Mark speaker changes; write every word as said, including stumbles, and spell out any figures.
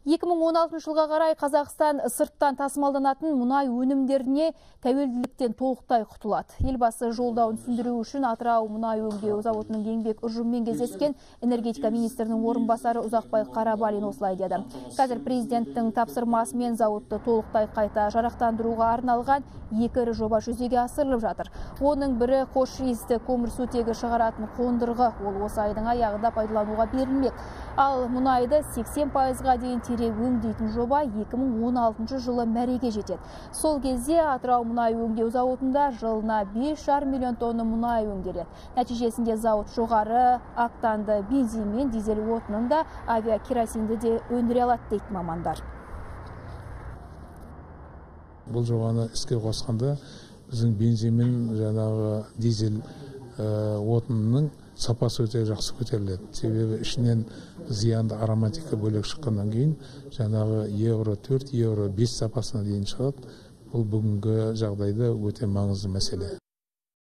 Speaker 1: екі мың он алтыншы жылға қарай Қазақстан сырттан тасымалданатын мұнай өнімдеріне тәуелділіктен толықтай құтылады. Елбасы жолдауын түсіндіру үшін Атырау мұнай өңдеу зауытының еңбек ұжымымен кездескен энергетика министрінің орынбасары Ұзақбай Қарабалин осылай деді. Қазір президенттің тапсырмасымен зауытты толықтай қайта жарақтандыруға арналған екі ірі жоба жүзеге асырылып жатыр. Оның бірі қош иісті көмірсутегі шығаратын қондырғы, ол осы айдың аяғында пайдалануға берілмек. Ал мұнайды сексен пайызға дейін терең өңдейтін жоба екі мың он алтыншы жылы мәреге жетеді. Сол кезде Атырау мұнай өңдеу зауытында жылына бес жарым миллион тонна мұнай өңделеді. Нәтижесінде зауыт жоғары октанды бензин мен дизель отынын да, авиакеросинді де өндіре алады дейді мамандар.
Speaker 2: Бұл жобаны іске қосқанда біздің бензин мен жаңағы дизель отынының сапасы өте жақсы көтеріледі. Себебі ішінен зиянды ароматика бөлек шыққаннан кейін жаңағы евро төрт, евро бес сапасына дейін шығады. Бұл бүгінгі жағдайда өте маңызды мәселе.